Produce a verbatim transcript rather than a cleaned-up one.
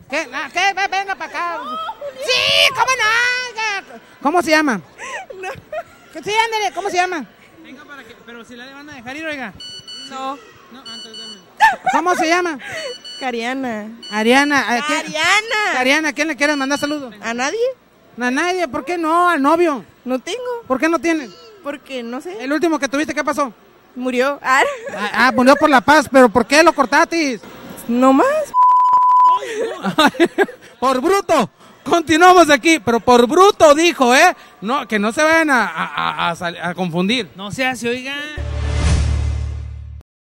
¿Qué? Ah, ¿qué? Ve- Venga para acá. Sí, ¿cómo no? ¿Cómo se llama? No. Sí, ándale, ¿cómo se llama? Venga para que, pero si la van a dejar ir, oiga. No. No, entonces dame. ¿Cómo se llama? Cariana. Ariana. ¿a qué- Ariana. Ariana, ¿a quién le quieres mandar saludos? ¿A nadie? A nadie, ¿por qué no? Al novio. No tengo. ¿Por qué no tienes? Porque, no sé, El último que tuviste, ¿qué pasó? murió. Ah, Ah, ah, murió por la paz, pero ¿por qué lo cortaste? no más. Por bruto. Continuamos aquí, pero por bruto dijo, ¿eh? No, que no se vayan a, a, a- a sal- a confundir. No se hace, oiga.